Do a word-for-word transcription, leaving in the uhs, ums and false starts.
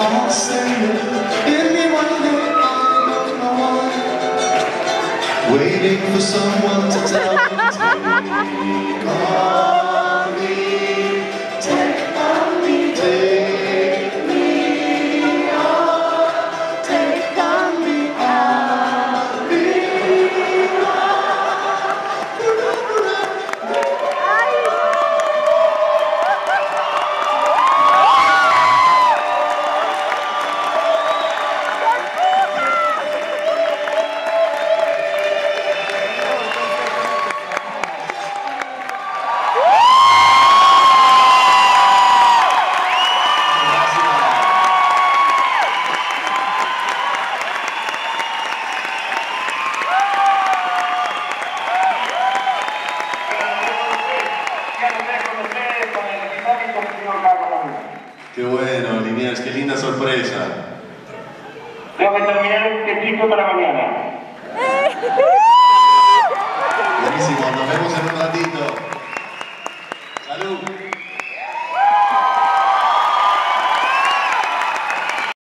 I'll say it any one day, I don't know why. Waiting for someone to tell me, take on me, take on me, take me on, take on me, I'll be Qué bueno, Liniers, qué linda sorpresa. Tengo que terminar este ciclo para mañana. Buenísimo, nos vemos en un ratito. Salud.